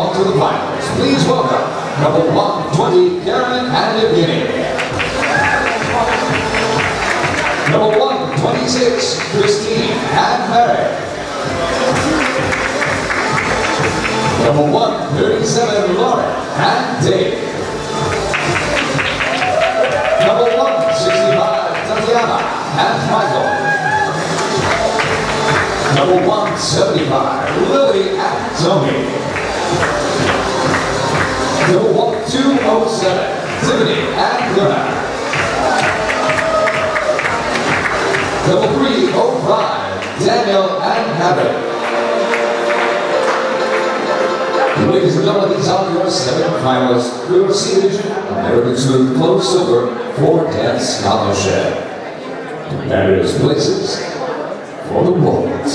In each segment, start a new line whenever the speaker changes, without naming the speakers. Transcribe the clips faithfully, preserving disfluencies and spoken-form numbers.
on to the finals. Please welcome number one twenty, Karen and Evgeny. Number one twenty-six, Christine and Mary. Number one thirty-seven, Lauren and Dave. Number one sixty-five, Tatiana and Michael. Number one seventy-five, Lily and Tony. Number one two oh seven, Tiffany and Luna. Number three oh five, Daniel and Harry. Ladies and gentlemen, these are your seven finalists for your C Division American Smooth Close Silver for Dance Scholarship. Various places for the awards.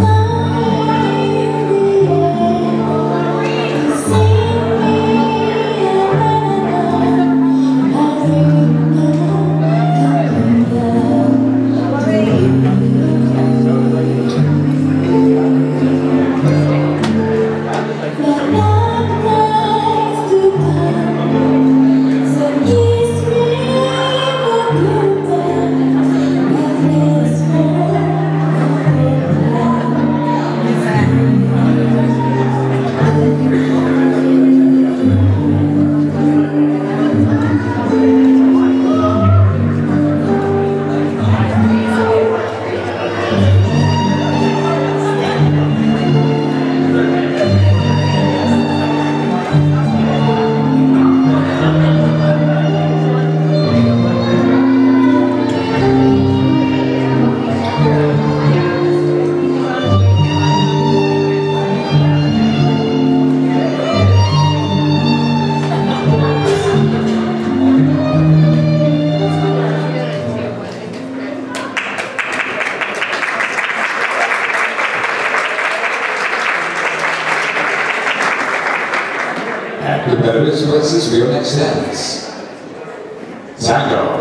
And the better places for your next dance. Tango.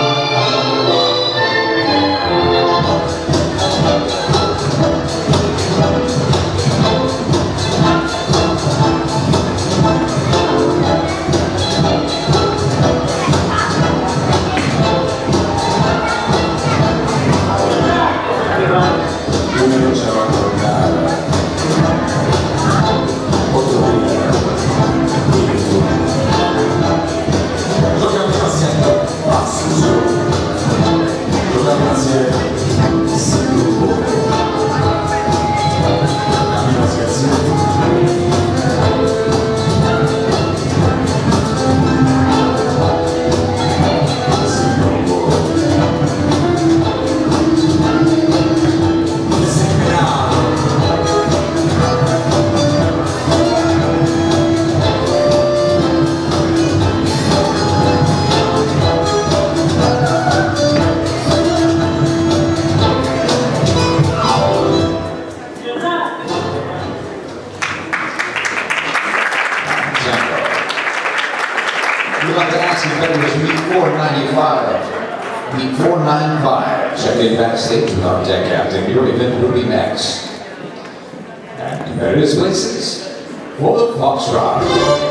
We'd like to ask competitors meet four ninety-five. Meet four ninety-five. Check in backstage with our deck captain. Your event will be next. And competitors' places for the Foxtrot.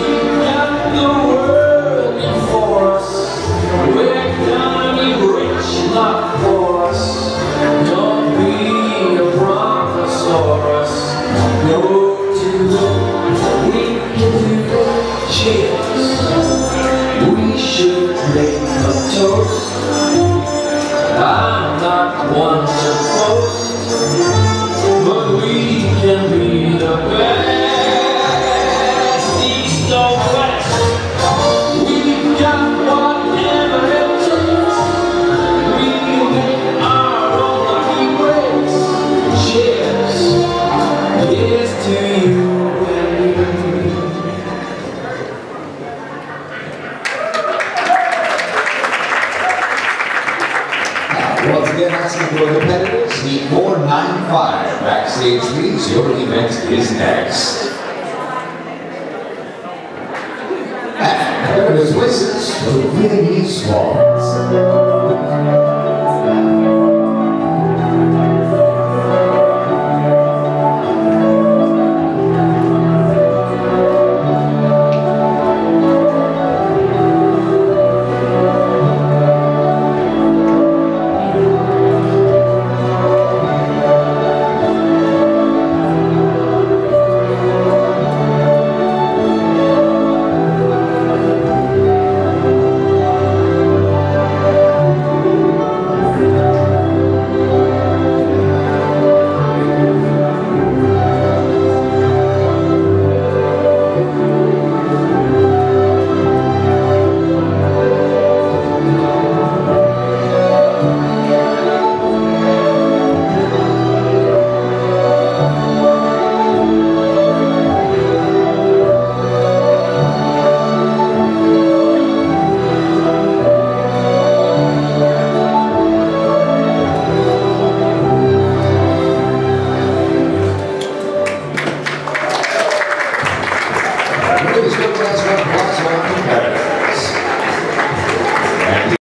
We're gonna be rich.
Once again, asking for competitors, heat four nine five. Backstage, please. Your event is next. And competitors' places for the Viennese Squad.